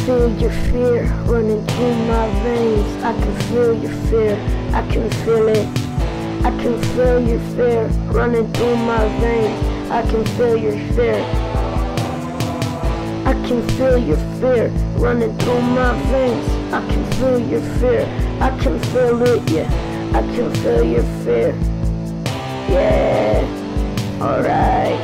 feel your fear running through my veins. I can feel your fear, I can feel it. I can feel your fear running through my veins. I can feel your fear. I can feel your fear running through my veins. I can feel your fear. I can feel it, yeah. I can feel your fear. Yeah, alright.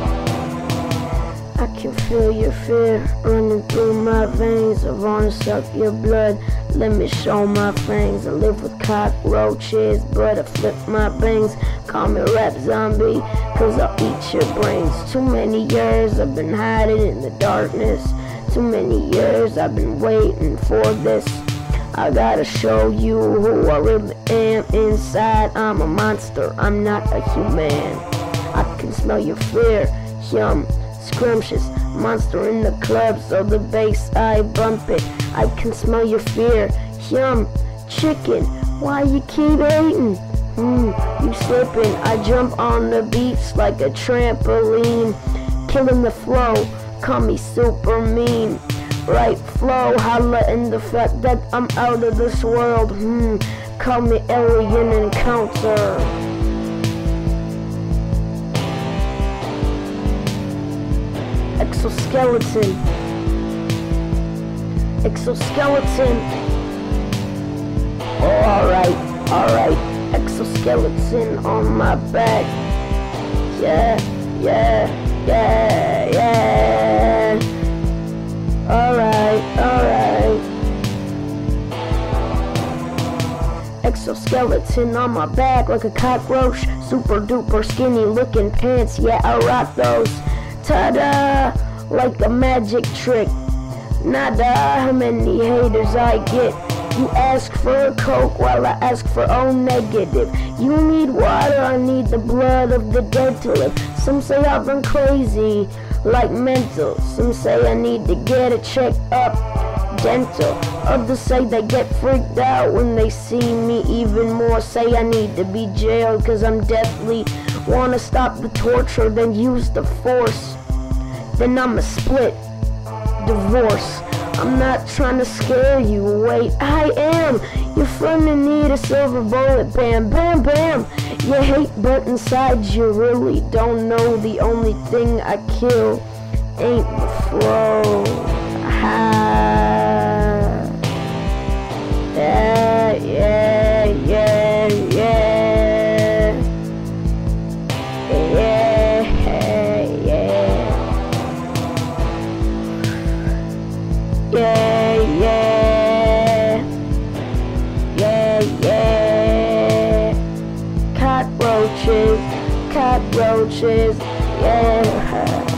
I can feel your fear running through my veins. I wanna suck your blood, let me show my fangs. I live with cockroaches, but I flip my bangs. Call me rap zombie, cause I'll eat your brains. Too many years I've been hiding in the darkness. Too many years I've been waiting for this. I gotta show you who I really am inside. I'm a monster, I'm not a human. I can smell your fear, yum. Scrumptious monster in the club, so the bass I bump it. I can smell your fear, yum. Chicken, why you keep hating? You slipping. I jump on the beats like a trampoline, killing the flow. Call me super mean. Right flow, holla in the fact that I'm out of this world. Call me alien encounter. Exoskeleton. Exoskeleton. Oh, alright, alright. Exoskeleton on my back. Yeah, yeah, yeah, yeah. Alright, alright. Exoskeleton on my back like a cockroach. Super duper skinny looking pants. Yeah, I rock those. Ta-da! Like a magic trick. Nada, how many haters I get? You ask for a Coke while I ask for O negative. You need water, I need the blood of the dead to live. Some say I've been crazy, like mental. Some say I need to get a check up, dental. Others say they get freaked out when they see me. Even more say I need to be jailed, cause I'm deathly. Wanna stop the torture, then use the force. Then I'ma split, divorce. I'm not trying to scare you, wait, I am. Your friend in need a silver bullet, bam, bam, bam. You hate, but inside you really don't know. The only thing I kill ain't the flow. Yeah, yeah, yeah, yeah. Yeah, yeah, yeah, yeah. Cockroaches, cockroaches, yeah.